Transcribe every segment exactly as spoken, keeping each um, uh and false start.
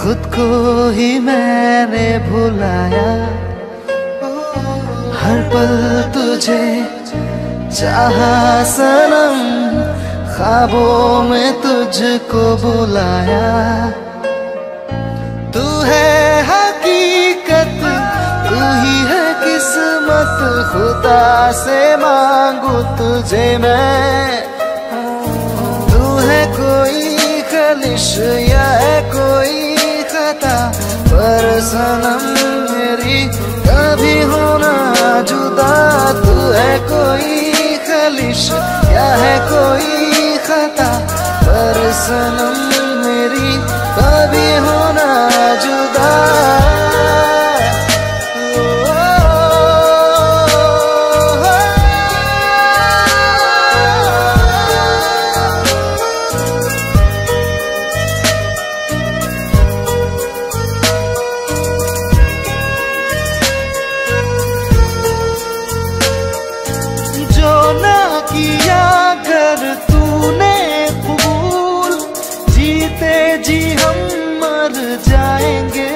खुद को ही मैंने भुलाया, हर पल तुझे चाहा सनम, ख्वाबों में तुझको बुलाया। तू है हकीकत, तू ही है किस्मत, खुदा से मांगू तुझे मैं। तू है कोई खलिश या है कोई खता, पर सनम मेरी कभी होना जुदा। तू है कोई खलिश या है कोई खता, पर सनम मेरी कभी होना जुदा। किया कर तूने कबूल, जीते जी हम मर जाएंगे।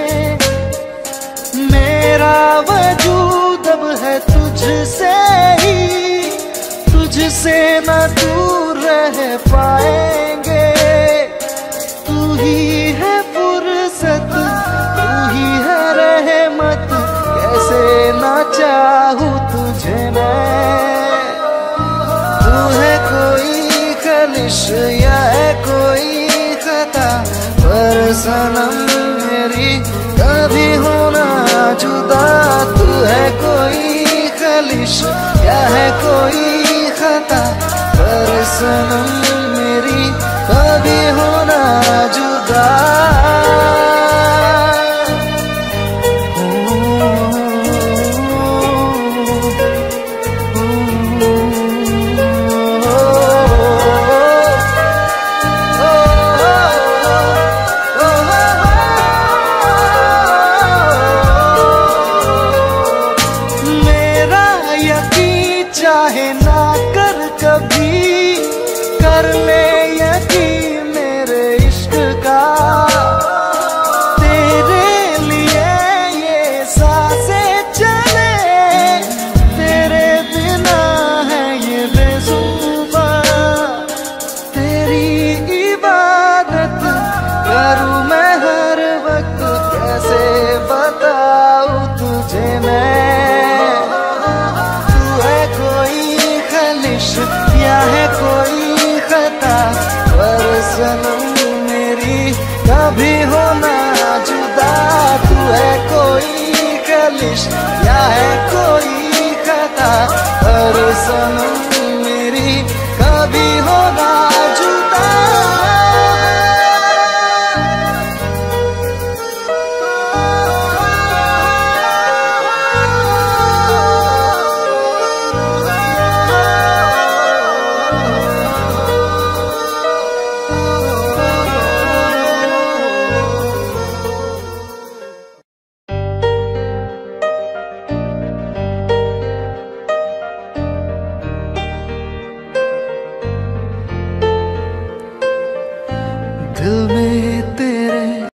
मेरा वजूद अब है तुझसे ही, तुझसे न दूर रह पाएंगे। तू ही है फुर्सत, तू ही है रहमत, कैसे ना चाहूं तुझे मैं। कोई खलिश या है कोई खता, पर सनम मेरी कभी होना जुदा। तू है कोई खलिश या है कोई खता, पर सनम मेरी कभी होना जुदा। चाहे ना कर कभी, कर ले यकीन मेरे इश्क का। तेरे लिए ये सांसें चले, तेरे बिना है ये बेजुबा। तेरी इबादत करूं मैं हर वक्त, कैसे बताऊं तुझे मैं। या है कोई खता, पर सनम मेरी कभी होना जुदा। तू है कोई खलिश या है कोई खता, पर सनम